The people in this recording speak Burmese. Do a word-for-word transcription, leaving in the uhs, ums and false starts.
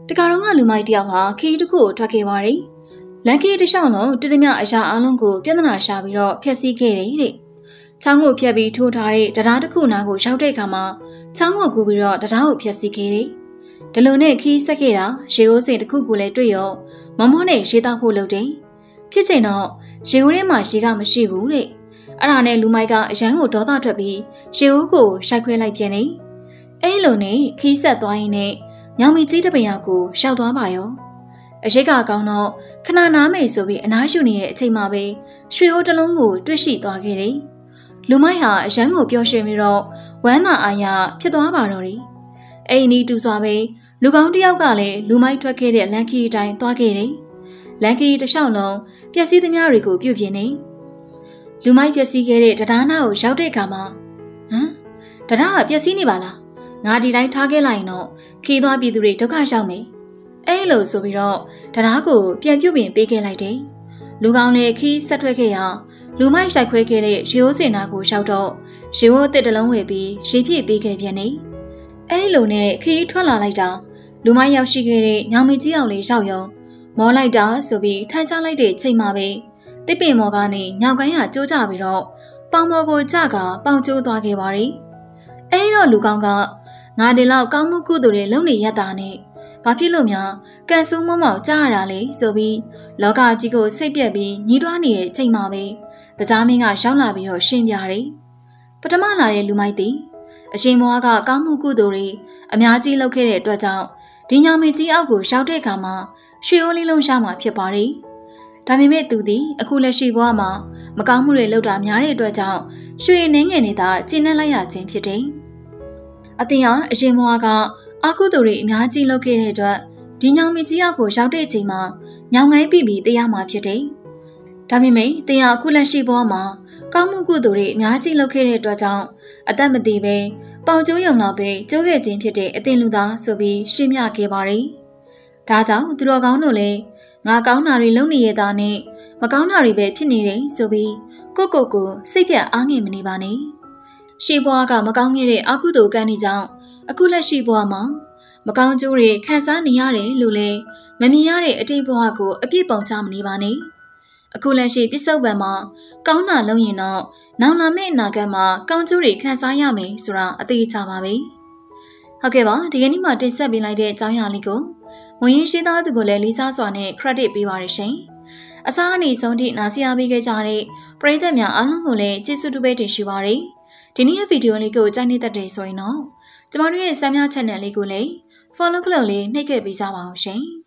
တကောင်ကလူမိုက်တယောက်ဟာခီးတစ်ခုကိုထွက်ခဲ့ပါတယ်လန်ကီတစ်လျှောက်လုံးတည်သမျှအရာအလုံးကိုပြဿနာရှာပြီးတော့ဖျက်ဆီးခဲ့တယ်တဲ့ချောင်းကိုဖျက်ပြီးထိုးထားတဲ့တရားတစ်ခုနားကိုရောက်တဲ့အခါမှာချောင်းကိုကူပြီးတော့တရားကိုဖျက်ဆီးခဲ့တယ်ဒီလိုနဲ့ခီးဆက်ခဲ့တာရေအိုးစင်တစ်ခုကိုလည်းတွေ့ရောမမောနဲ့ရေတောက်ဖို့လုပ်တယ်ဖြစ်ချိန်တော့ရေအိုးထဲမှာရေကမရှိဘူးတဲ့အဲ့ဒါနဲ့လူမိုက်ကအရန်ကိုဒေါသထွက်ပြီးရေအိုးကိုရှိုက်ခွဲလိုက်ပြန်တယ်အဲ့လိုနဲ့ခီးဆက်သွားရင်နဲ့ညောင်မီကြီးတပင်ရကိုရှောက်သွားပါရောအရှိတ်ကကောင်းတော့ခဏနားမေဆိုပြီးအနားယူနေတဲ့အချိန်မှာပဲရွှေအိုးတစ်လုံးကိုတွေ့ရှိသွားခဲ့တယ်လူမိုက်ဟာအရန်ကိုပျော်ရွှင်ပြီးတော့ဝမ်းသာအားရဖြစ်သွားပါတော့တယ်အဲ့ဒီတူစွာပဲလူကောင်းတစ်ယောက်ကလည်းလူမိုက်ထွက်ခဲ့တဲ့လန်ကီအတိုင်းသွားခဲ့တယ်လန်ကီတစ်လျှောက်လုံးပျက်စီးသမျှတွေကိုပြုတ်ပြင်းနေလူမိုက်ပျက်စီးခဲ့တဲ့တရားနာကိုရောက်တဲ့အခါမှာဟမ်တရားကပျက်စီးနေပါလားငါဒီတိုင်းထားခဲ့လိုက်ရင်တော့ခီးသွားပြည်သူတွေဒုက္ခရောက်မယ်အဲလိုဆိုပြီးတော့တရားကိုပြန်ပြုတ်ပြင်ပေးခဲ့လိုက်တယ်လူကောင်းလည်းခီးဆက်ထွက်ခဲ့ရလူမိုက်ရိုက်ခွဲခဲ့တဲ့ရေအိုးစင်နာကိုရောက်တော့ရေအိုးအစ်တလုံးဝယ်ပြီးရေပြည့်ပေးခဲ့ပြန်နေအဲလိုနဲ့ခီးထွက်လာလိုက်တာလူမိုက်ရောက်ရှိခဲ့တဲ့ညောင်မီကြီးအောင်လေးရောက်ရောမောလိုက်တာဆိုပြီးထိုင်ချလိုက်တဲ့ချိန်မှာပဲတစ်ပင်မော်ကနေညောင်ကိုင်းဟာကျိုးကြပြီးတော့ပေါင်မော်ကိုကြကပေါင်ကျိုးသွားခဲ့ပါတယ်အဲဒီတော့လူကောင်းကငါဒီလောက်ကောင်းမှုကုသိုလ်တွေလုပ်နေရတာနဲ့ဘာဖြစ်လို့များကန်ဆူးမမောင်ကြားရတာလဲဆိုပြီးလောကကြီးကိုစိတ်ပြက်ပြီးညီးတွားနေတဲ့ချိန်မှာပဲတကြားမင်းကရောက်လာပြီးတော့ရှင်းပြတယ်ပထမလာတဲ့လူမိုက်သည်အရှင်ဘွားကကောင်းမှုကုသိုလ်တွေအများကြီးလုပ်ခဲ့တဲ့အတွက်ကြောင့်ဒီညောင်မင်းကြီးအောက်ကိုရောက်တဲ့အခါမှာရွှေအိုးလေးလုံးရမှာဖြစ်ပါတယ်ဒါပေမဲ့သူသည်အခုလက်ရှိဘဝမှာမကောင်းမှုတွေလုပ်တာများတဲ့အတွက်ကြောင့်ရွှေနှင်းငယ်နေတာကျဉ်းနှံ့လိုက်ရခြင်းဖြစ်တယ်အတင်ဟာအရင်ဘဝကအကုသိုလ်တွေအများကြီးလုပ်ခဲ့တဲ့အတွက်ဒီညောင်မင်းကြီးအောက်ကိုရောက်တဲ့အချိန်မှာညောင်ငိုင်းပြီးပြီးတရားမှာဖြစ်တယ်ဒါပေမဲ့တင်ဟာအခုလက်ရှိဘဝမှာကောင်းမှုကုသိုလ်တွေအများကြီးလုပ်ခဲ့တဲ့အတွက်ကြောင့်အသက်မသေးပဲပေါင်ကျိုးရုံလောက်ပဲကျိုးခဲ့ခြင်းဖြစ်တဲ့အတင်လူသားဆိုပြီးရှင်းပြခဲ့ပါတယ်ဒါကြောင့်သူတော်ကောင်းတို့လည်းငါကောင်းတာတွေလုပ်နေရတာနဲ့မကောင်းတာတွေပဲဖြစ်နေတယ်ဆိုပြီးကိုကိုကိုစိတ်ပြတ်အားငယ်မနေပါနဲ့ရှေးဘဝကမကောင်းခဲ့တဲ့အကုသိုလ်ကံတွေကြောင့်အခုလက်ရှိဘဝမှာမကောင်းကျိုးတွေခံစားနေရတယ်လို့လည်းမမြင်ရတဲ့အတိတ်ဘဝကိုအပြစ်ပုံချမနေပါနဲ့အခုလက်ရှိပြစ္ဆုတ်ပံမှာကောင်းတာလုပ်ရင်တော့နောင်လာမယ့်အနာဂတ်မှာကောင်းကျိုးတွေခံစားရမယ်ဆိုတာအသေးချပါပဲဟုတ်ကဲ့ပါဒီကနေ့မှတင်ဆက်ပေးလိုက်တဲ့အကြောင်းအရာလေးကိုမွေးရင်းရှိသားသူကိုလည်းလေးစားစွာနဲ့ credit ပေးပါရရှင်အစားအနေဆုံးထိနားဆရာပေးခဲ့ကြတဲ့ပရိသတ်များအားလုံးကိုလည်းကျေးဇူးတူပဲတင်ရှိပါရစေဒီနေ့ရဲ့ဗီဒီယိုလေးကိုကြိုက်နေတတ်တယ်ဆိုရင်တော့ကျမတို့ရဲ့SannPyar channelလေးကိုလည်း follow လုပ်လေးနှိပ်ခဲ့ပေးကြပါအောင်ရှင်